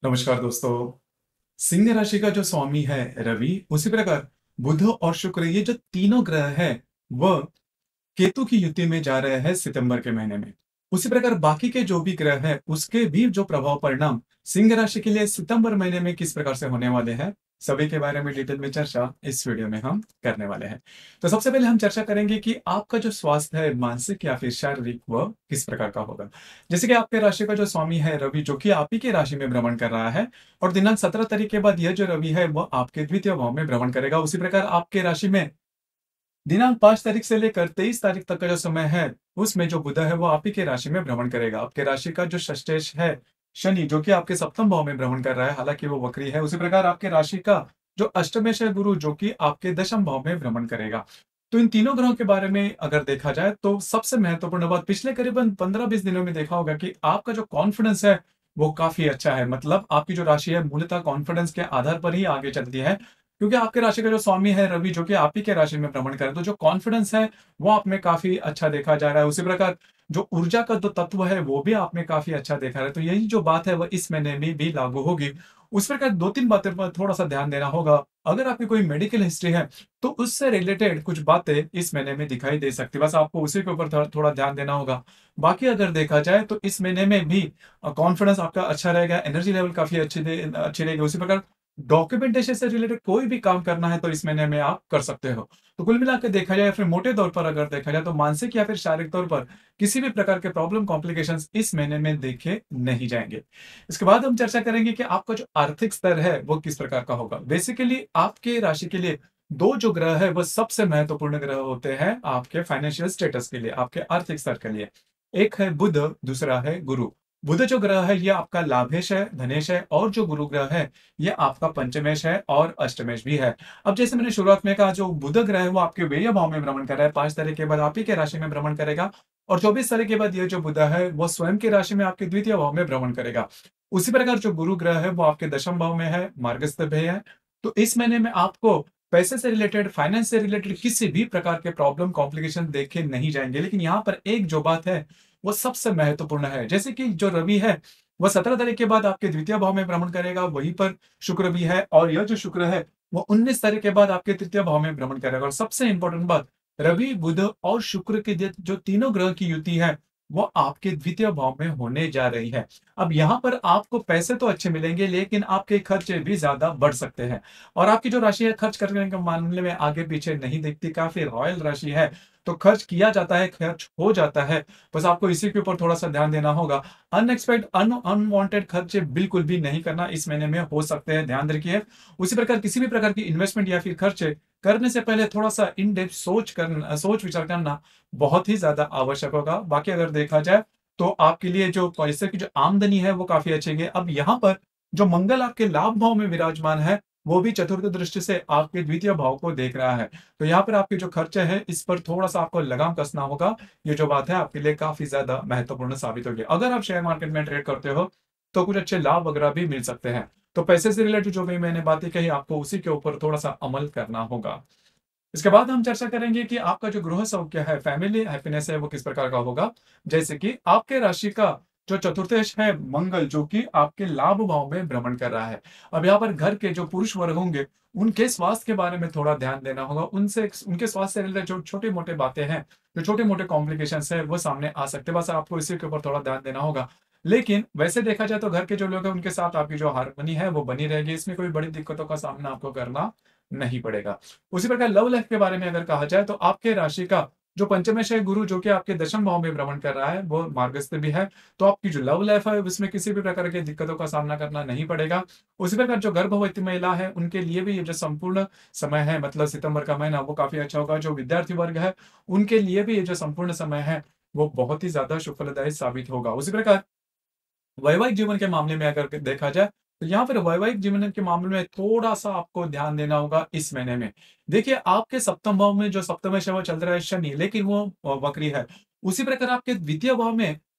नमस्कार दोस्तों। सिंह राशि का जो स्वामी है रवि, उसी प्रकार बुध और शुक्र, ये जो तीनों ग्रह हैं वह केतु की युति में जा रहे हैं सितंबर के महीने में। उसी प्रकार बाकी के जो भी ग्रह हैं उसके भी जो प्रभाव परिणाम सिंह राशि के लिए सितंबर महीने में किस प्रकार से होने वाले हैं, सभी के बारे में डिटेल में चर्चा इस वीडियो में हम करने वाले हैं। तो सबसे पहले हम चर्चा करेंगे कि आपका जो स्वास्थ्य है मानसिक या फिर शारीरिक वह किस प्रकार का होगा। जैसे कि आपके राशि का जो स्वामी है रवि, जो कि आप ही के राशि में भ्रमण कर रहा है, और दिनांक 17 तारीख के बाद यह जो रवि है वह आपके द्वितीय भाव में भ्रमण करेगा। उसी प्रकार आपके राशि में दिनांक 5 तारीख से लेकर 23 तारीख तक का जो समय है, उसमें जो बुध है वो आप ही के राशि में भ्रमण करेगा। आपके राशि का जो षष्ठेश है शनि, जो कि आपके सप्तम भाव में भ्रमण कर रहा है, हालांकि वो वक्री है। उसी प्रकार आपके राशि का जो अष्टमेश है गुरु, जो कि आपके दशम भाव में भ्रमण करेगा। तो इन तीनों ग्रहों के बारे में अगर देखा जाए तो सबसे महत्वपूर्ण बात, पिछले करीबन 15-20 दिनों में देखा होगा कि आपका जो कॉन्फिडेंस है वो काफी अच्छा है। मतलब आपकी जो राशि है मूलतः कॉन्फिडेंस के आधार पर ही आगे चलती है, क्योंकि आपके राशि का जो स्वामी है रवि, जो कि आप ही के राशि में भ्रमण करे, तो जो कॉन्फिडेंस है वो आप में काफी अच्छा देखा जा रहा है। उसी प्रकार जो ऊर्जा का जो तत्व है वो भी आप में काफी अच्छा देखा रहा है। तो यही जो बात है वो इस महीने में भी लागू होगी। उस प्रकार 2-3 बातें पर थोड़ा सा ध्यान देना होगा। अगर आपकी कोई मेडिकल हिस्ट्री है तो उससे रिलेटेड कुछ बातें इस महीने में दिखाई दे सकती है, बस आपको उसी के ऊपर थोड़ा ध्यान देना होगा। बाकी अगर देखा जाए तो इस महीने में भी कॉन्फिडेंस आपका अच्छा रहेगा, एनर्जी लेवल काफी अच्छी रहेगी। उसी प्रकार डॉक्यूमेंटेशन से रिलेटेड कोई भी काम करना है तो इस महीने में आप कर सकते हो। तो कुल मिलाकर देखा जाए, फिर मोटे तौर पर अगर देखा जाए, तो मानसिक या फिर शारीरिक तौर पर किसी भी प्रकार के प्रॉब्लम कॉम्प्लिकेशंस इस महीने में देखे नहीं जाएंगे। इसके बाद हम चर्चा करेंगे कि आपका जो आर्थिक स्तर है वो किस प्रकार का होगा। बेसिकली आपके राशि के लिए दो जो ग्रह है वो सबसे महत्वपूर्ण ग्रह होते हैं आपके फाइनेंशियल स्टेटस के लिए, आपके आर्थिक स्तर के लिए। एक है बुध, दूसरा है गुरु। बुध जो ग्रह है ये आपका लाभेश है, धनेश है, और जो गुरु ग्रह है ये आपका पंचमेश है और अष्टमेश भी है। अब जैसे मैंने शुरुआत में कहा, जो बुध ग्रह है वो आपके व्यय भाव में भ्रमण कर रहा है, 5 तारीख के बाद आप ही के राशि में भ्रमण करेगा, और 24 तारीख के बाद ये जो बुध है वो स्वयं की राशि में आपके द्वितीय भाव में भ्रमण करेगा। उसी प्रकार जो गुरु ग्रह है वो आपके दशम भाव में है, मार्गस्थ भी है। तो इस महीने में आपको पैसे से रिलेटेड, फाइनेंस से रिलेटेड किसी भी प्रकार के प्रॉब्लम कॉम्प्लिकेशन देखे नहीं जाएंगे। लेकिन यहाँ पर एक जो बात है वो सबसे महत्वपूर्ण है, जैसे कि जो रवि है वह 17 तारीख के बाद आपके द्वितीय भाव में भ्रमण करेगा, वहीं पर शुक्र भी है, और यह जो शुक्र है वो 19 तारीख के बाद आपके तृतीय भाव में भ्रमण करेगा। और सबसे इंपॉर्टेंट बात, रवि, बुध और शुक्र की जो तीनों ग्रह की युति है वो आपके द्वितीय भाव में होने जा रही है। अब यहाँ पर आपको पैसे तो अच्छे मिलेंगे, लेकिन आपके खर्चे भी ज्यादा बढ़ सकते हैं। और आपकी जो राशि है खर्च करने के मामले में आगे पीछे नहीं दिखती, काफी रॉयल राशि है। तो खर्च किया जाता है, खर्च हो जाता है, बस आपको इसी के ऊपर थोड़ा सा ध्यान देना होगा। अनएक्सपेक्टेड अनवांटेड खर्चे बिल्कुल भी नहीं करना, इस महीने में हो सकते हैं, ध्यान रखिए। उसी प्रकार किसी भी प्रकार की इन्वेस्टमेंट या फिर खर्चे करने से पहले थोड़ा सा इन डेप्थ सोच विचार करना बहुत ही ज्यादा आवश्यक होगा। बाकी अगर देखा जाए तो आपके लिए जो पैसे की जो आमदनी है वो काफी अच्छी है। अब यहाँ पर जो मंगल आपके लाभ भाव में विराजमान है वो भी चतुर्थ दृष्टि से आपके द्वितीय भाव को देख रहा है। तो यहाँ पर आपके जो खर्चे हैं इस पर थोड़ा सा आपको लगाम कसना होगा। ये जो बात है आपके लिए काफी ज्यादा महत्वपूर्ण साबित होगी। अगर आप शेयर मार्केट में ट्रेड करते हो तो कुछ अच्छे लाभ वगैरह भी मिल सकते हैं। तो पैसे से रिलेटेड जो भी मैंने बातें कही, आपको उसी के ऊपर थोड़ा सा अमल करना होगा। इसके बाद हम चर्चा करेंगे कि आपका जो गृह सौख्य है, फैमिली हैप्पीनेस है, वो किस प्रकार का होगा। जैसे कि आपके राशि का जो चतुर्थेश है मंगल, जो कि आपके लाभ भाव में भ्रमण कर रहा है। अब यहाँ पर घर के जो पुरुष वर्ग होंगे उनके स्वास्थ्य के बारे में थोड़ा ध्यान देना होगा। उनसे उनके स्वास्थ्य से रिलेटेड जो छोटी मोटी बातें हैं, जो छोटे मोटे कॉम्प्लिकेशंस है वो सामने आ सकते हैं, बस आपको इसी के ऊपर थोड़ा ध्यान देना होगा। लेकिन वैसे देखा जाए तो घर के जो लोग हैं उनके साथ आपकी जो हारमोनी है वो बनी रहेगी, इसमें कोई बड़ी दिक्कतों का सामना आपको करना नहीं पड़ेगा। उसी प्रकार लव लाइफ के बारे में अगर कहा जाए तो आपके राशि का जो पंचमेश है गुरु, जो कि आपके दशम भाव में भ्रमण कर रहा है, वो मार्गस्थ भी है। तो आपकी जो लव लाइफ है उसमें किसी भी प्रकार की दिक्कतों का सामना करना नहीं पड़ेगा। उसी प्रकार जो गर्भवती महिला है उनके लिए भी ये जो संपूर्ण समय है, मतलब सितंबर का महीना, वो काफी अच्छा होगा। जो विद्यार्थी वर्ग है उनके लिए भी ये जो संपूर्ण समय है वो बहुत ही ज्यादा सुफलदायी साबित होगा। उसी प्रकार वैवाहिक जीवन के मामले में अगर देखा जाए तो यहाँ पर वैवाहिक जीवन के मामले में थोड़ा सा आपको ध्यान देना होगा इस महीने में। देखिए आपके सप्तम भाव में जो सप्तमेश है वो चल रहा है शनि, लेकिन वो वक्री है। उसी प्रकार आपके द्वितीय भाव में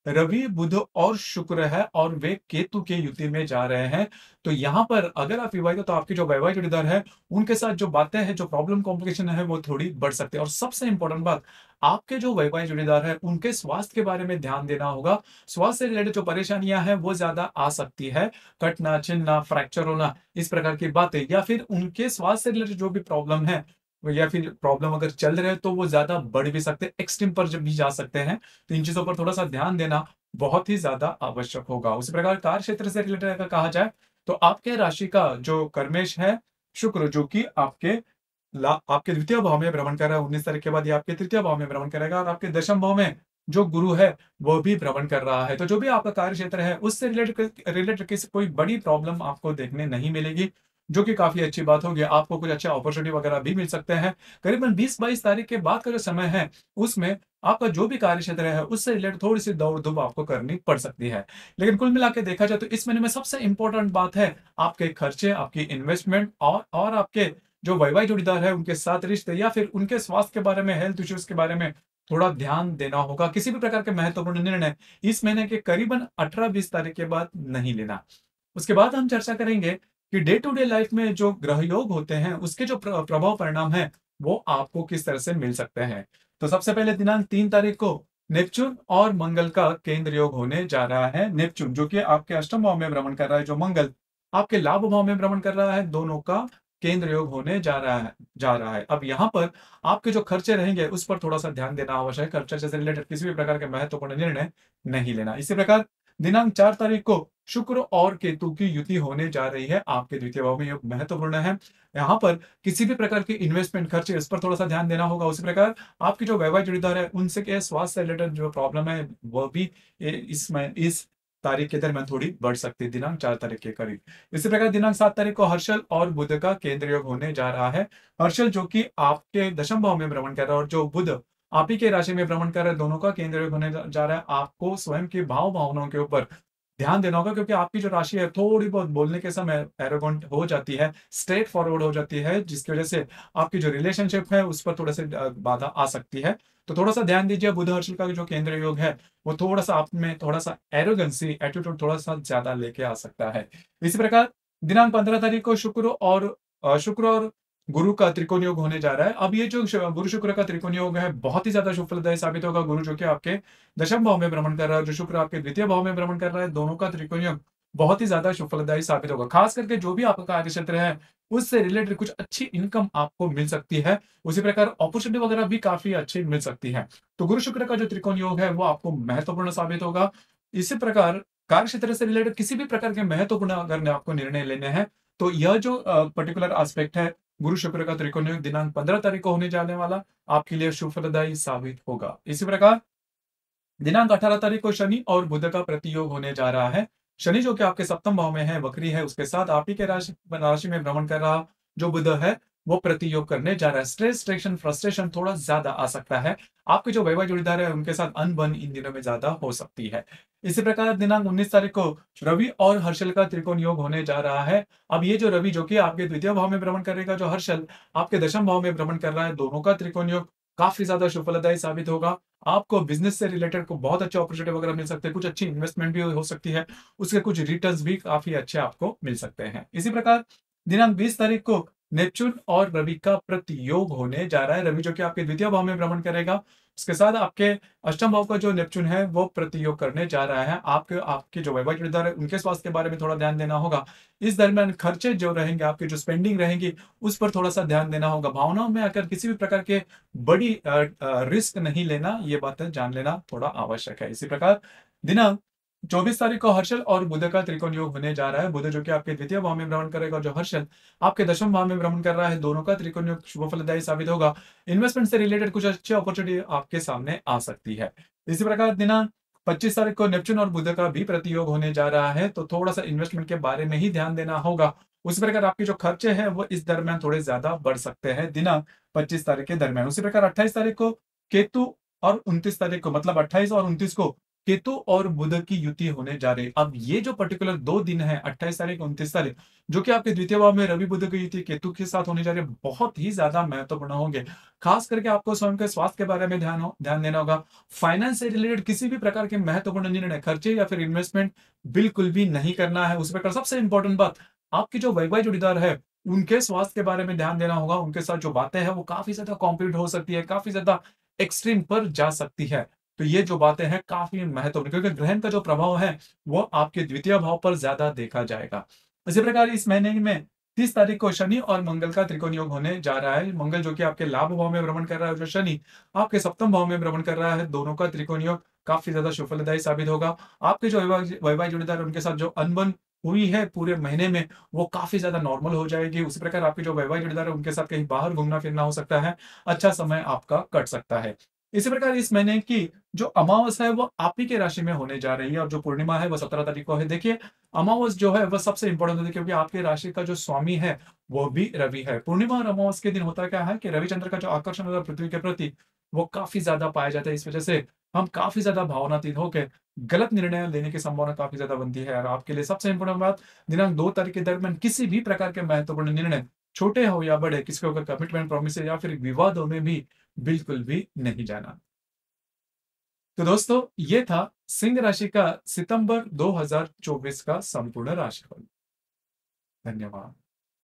रवि, बुध और शुक्र है और वे केतु के युति में जा रहे हैं। तो यहाँ पर अगर आप विवाहित हो तो आपकी जो वैवाहिक जोड़ीदार है, उनके साथ जो बातें हैं, जो प्रॉब्लम कॉम्प्लिकेशन है, वो थोड़ी बढ़ सकती है। और सबसे इम्पोर्टेंट बात, आपके जो वैवाहिक जोड़ीदार है, उनके स्वास्थ्य के बारे में ध्यान देना होगा। स्वास्थ्य से रिलेटेड जो परेशानियाँ हैं, वो ज़्यादा आ सकती है। कटना, छिलना, फ्रैक्चर होना, इस प्रकार की बातें, या फिर उनके स्वास्थ्य से रिलेटेड जो भी प्रॉब्लम है, या फिर प्रॉब्लम अगर चल रहे हैं, तो वो ज़्यादा बढ़ भी सकते हैं, एक्सट्रीम पर जब भी जा सकते हैं। तो इन चीज़ों पर थोड़ा-सा ध्यान देना बहुत ही ज़्यादा आवश्यक होगा। उसी प्रकार कार्य क्षेत्र से रिलेटेड अगर कहा जाए, तो आपके राशि का जो कर्मेश है शुक्र, जो कि आपके द्वितीय भाव में भ्रमण कर रहा है। 19 तारीख के बाद ये आपके तृतीय भाव में भ्रमण करेगा, और आपके दशम भाव में जो गुरु है, वो भी भ्रमण कर रहा है। तो जो भी आपका कार्य क्षेत्र है, उससे रिलेटेड किसी कोई बड़ी प्रॉब्लम आपको देखने नहीं मिलेगी, जो कि काफ़ी अच्छी बात होगी। आपको कुछ अच्छे अपॉर्च्युनिटी वगैरह भी मिल सकते हैं। करीबन 20-22 तारीख के बाद का जो समय है, उसमें आपका जो भी कार्य क्षेत्र है, उससे रिलेटेड थोड़ी-सी दौड़-धूप आपको करनी पड़ सकती है। लेकिन कुल मिला के देखा जाए, तो इस महीने में सबसे इम्पोर्टेंट बात है आपके खर्चे, आपकी इन्वेस्टमेंट, और आपके जो वैवाहिक जोड़ीदार है, उनके साथ रिश्ते, या फिर उनके स्वास्थ्य के बारे में, हेल्थ इश्यूज के बारे में थोड़ा ध्यान देना होगा। किसी भी प्रकार के महत्वपूर्ण निर्णय इस महीने के करीबन 18-20 तारीख के बाद नहीं लेना। उसके बाद हम चर्चा करेंगे कि डे टू डे लाइफ में जो ग्रह योग होते हैं, उसके जो प्रभाव परिणाम है, वो आपको किस तरह से मिल सकते हैं। तो सबसे पहले दिनांक 3 तारीख को नेपच्यून और मंगल का केंद्र योग होने जा रहा है। नेपच्यून जो कि आपके अष्टम भाव में भ्रमण कर रहा है, जो मंगल आपके लाभ भाव में भ्रमण कर रहा है, दोनों का केंद्र योग होने जा रहा है। अब यहाँ पर आपके जो खर्चे रहेंगे, उस पर थोड़ा सा ध्यान देना आवश्यक है। खर्चे से रिलेटेड किसी भी प्रकार के महत्वपूर्ण निर्णय नहीं लेना। इसी प्रकार दिनांक 4 तारीख को शुक्र और केतु की युति होने जा रही है आपके द्वितीय भाव में। ये महत्वपूर्ण है। यहाँ पर किसी भी प्रकार की इन्वेस्टमेंट खर्चे, इस पर थोड़ा सा ध्यान देना होगा। उसी प्रकार आपकी जो वैवाहिक जोड़ीदार है, उनसे के स्वास्थ्य से रिलेटेड जो प्रॉब्लम है, वह भी इस तारीख के दरमियान थोड़ी बढ़ सकती है, दिनांक 4 तारीख के करीब। इसी प्रकार दिनांक 7 तारीख को हर्षल और बुध का केंद्र योग होने जा रहा है। हर्षल जो कि आपके दशम भाव में भ्रमण कर रहा है, और जो बुध आप ही के राशि में भ्रमण कर रहे हैं, दोनों का केंद्र योग होने जा रहा है। आपको स्वयं की भाव भावनाओं के ऊपर ध्यान देना होगा, क्योंकि आपकी जो राशि है, थोड़ी बहुत बोलने के समय एरोगेंट हो जाती है, स्ट्रेट फॉरवर्ड हो जाती है, जिसकी वजह से आपकी जो रिलेशनशिप है, उस पर थोड़े से बाधा आ सकती है। तो थोड़ा सा ध्यान दीजिए। बुध हर्षल का जो केंद्र योग है, वो थोड़ा सा आप में थोड़ा सा एरोगेंसी, एटीट्यूड थोड़ा सा ज्यादा लेके आ सकता है। इसी प्रकार दिनांक 15 तारीख को शुक्र और गुरु का त्रिकोण योग होने जा रहा है। अब ये जो गुरु शुक्र का त्रिकोण योग है, बहुत ही ज्यादा शुभफलदायी साबित होगा। गुरु जो कि आपके दशम भाव में भ्रमण कर रहा है, जो शुक्र आपके द्वितीय भाव में भ्रमण कर रहा है, दोनों का त्रिकोण योग बहुत ही ज्यादा शुभफलदायी साबित होगा। खास करके जो भी आपका कार्य क्षेत्र है, उससे रिलेटेड कुछ अच्छी इनकम आपको मिल सकती है। उसी प्रकार अपॉर्चुनिटी वगैरह भी काफी अच्छी मिल सकती है। तो गुरु शुक्र का जो त्रिकोण योग है, वो आपको महत्वपूर्ण साबित होगा। इसी प्रकार कार्य क्षेत्र से रिलेटेड किसी भी प्रकार के महत्वपूर्ण अगर आपको निर्णय लेने हैं, तो यह जो पर्टिकुलर एस्पेक्ट है, गुरु शुक्र का त्रिकोण योग दिनांक 15 तारीख को होने जाने वाला, आपके लिए शुभ फलदायी साबित होगा। इसी प्रकार दिनांक 18 तारीख को शनि और बुध का प्रतियोग होने जा रहा है। शनि जो कि आपके सप्तम भाव में है, वक्री है, उसके साथ आप ही के राशि में भ्रमण कर रहा जो बुध है, वो प्रतियोग करने जा रहा है। स्ट्रेस, टेंशन, फ्रस्ट्रेशन थोड़ा ज्यादा आ सकता है। आपके जो वैवाहिक जोड़ीदार है, उनके साथ अनबन इन दिनों में ज्यादा हो सकती है। इसी प्रकार दिनांक 19 तारीख को रवि और हर्षल का त्रिकोण योग होने जा रहा है। अब ये जो रवि जो कि आपके द्वितीय भाव में भ्रमण करेगा, जो हर्षल आपके दशम भाव में भ्रमण कर रहा है, दोनों का त्रिकोण योग काफी ज्यादा शुभफलदायी साबित होगा। आपको बिजनेस से रिलेटेड को बहुत अच्छे अपॉर्चुनिटी वगैरह मिल सकते हैं, कुछ अच्छी इन्वेस्टमेंट भी हो सकती है, उसके कुछ रिटर्न्स भी काफी अच्छे आपको मिल सकते हैं। इसी प्रकार दिनांक 20 तारीख को नेपच्यून और रवि का प्रतियोग होने जा रहा है। रवि जो कि आपके द्वितीय भाव में भ्रमण करेगा, उसके साथ आपके अष्टम भाव का जो नेपच्यून है, वो प्रतियोग करने जा रहा है। आपके आपके जो वैवाहिक जोड़ीदार है, उनके स्वास्थ्य के बारे में थोड़ा ध्यान देना होगा। इस दरमियान खर्चे जो रहेंगे, आपकी जो स्पेंडिंग रहेंगी, उस पर थोड़ा सा ध्यान देना होगा। भावनाओं में आकर किसी भी प्रकार के बड़ी रिस्क नहीं लेना, ये बातें जान लेना थोड़ा आवश्यक है। इसी प्रकार दिनांक 24 तारीख को हर्षल और बुध का त्रिकोण योग होने जा रहा है। बुध जो कि आपके द्वितीय भाव में भ्रमण करेगा, और जो हर्षल आपके दशम भाव में भ्रमण कर रहा है, दोनों का त्रिकोण योग शुभ फलदायी साबित होगा। इन्वेस्टमेंट से रिलेटेड कुछ अच्छी अपॉर्चुनिटी आपके सामने आ सकती है। इसी प्रकार दिनांक 25 तारीख को नेपच्यून और बुध का भी प्रतियोग होने जा रहा है, तो थोड़ा सा इन्वेस्टमेंट के बारे में ही ध्यान देना होगा। उसी प्रकार आपके जो खर्चे हैं, वो इस दरमियान थोड़े ज्यादा बढ़ सकते हैं, दिनांक 25 तारीख के दरमियान। उसी प्रकार 28 तारीख को केतु और 29 तारीख को, मतलब 28 और 29 को केतु और बुध की युति होने जा रही है। अब ये जो पर्टिकुलर 2 दिन है 28 तारीख, 29 तारीख, जो कि आपके द्वितीय भाव में रवि बुध की युति केतु के साथ होने जा रही है, बहुत ही ज़्यादा महत्वपूर्ण होंगे। खास करके आपको स्वयं के स्वास्थ्य के बारे में ध्यान देना होगा। फाइनेंस से रिलेटेड किसी भी प्रकार के महत्वपूर्ण निर्णय, खर्चे या फिर इन्वेस्टमेंट बिल्कुल भी नहीं करना है। उसी प्रकार सबसे इंपॉर्टेंट बात, आपकी जो वैवाहिक जोड़ीदार है, उनके स्वास्थ्य के बारे में ध्यान देना होगा। उनके साथ जो बातें हैं वो काफ़ी ज़्यादा कॉम्प्लिकेटेड हो सकती है, काफ़ी ज़्यादा एक्सट्रीम पर जा सकती है। तो ये जो बातें हैं काफ़ी महत्वपूर्ण, क्योंकि ग्रहण का जो प्रभाव है वो आपके द्वितीय भाव पर ज़्यादा देखा जाएगा। इसी प्रकार इस महीने में 30 तारीख को शनि और मंगल का त्रिकोण योग होने जा रहा है। मंगल जो कि आपके लाभ भाव में भ्रमण कर रहा है, जो शनि आपके सप्तम भाव में भ्रमण कर रहा है, दोनों का त्रिकोण योग काफ़ी ज़्यादा शुभफलदायी साबित होगा। आपके जो वैवाहिक जोड़ीदार है, उनके साथ जो अनबन हुई है पूरे महीने में, वो काफ़ी ज़्यादा नॉर्मल हो जाएगी। उसी प्रकार आपके जो वैवाहिक जोड़ीदार है, उनके साथ कहीं बाहर घूमना-फिरना हो सकता है। अच्छा समय आपका कट सकता है। इसी प्रकार इस महीने की जो अमावस्या है वो आप ही के राशि में होने जा रही है, और जो पूर्णिमा है वो 17 तारीख को है। देखिए, अमावस जो है वह सबसे इंपॉर्टेंट होती है, क्योंकि आपकी राशि का जो स्वामी है वो भी रवि है। पूर्णिमा और अमावस के दिन होता क्या है कि रविचंद्र का जो आकर्षण होता है पृथ्वी के प्रति, वो काफ़ी ज़्यादा पाया जाता है। इस वजह से हम काफ़ी ज़्यादा भावनातीत होके गलत निर्णय लेने की संभावना काफ़ी ज़्यादा बनती है। और आपके लिए सबसे इंपॉर्टेंट बात, दिनांक 2 तारीख के दरमियान किसी भी प्रकार के महत्वपूर्ण निर्णय, छोटे हो या बड़े, किसी को अगर कमिटमेंट, प्रॉमिस या फिर विवादों में भी बिल्कुल भी नहीं जाना। तो दोस्तों, ये था सिंह राशि का सितंबर 2024 का संपूर्ण राशिफल। धन्यवाद।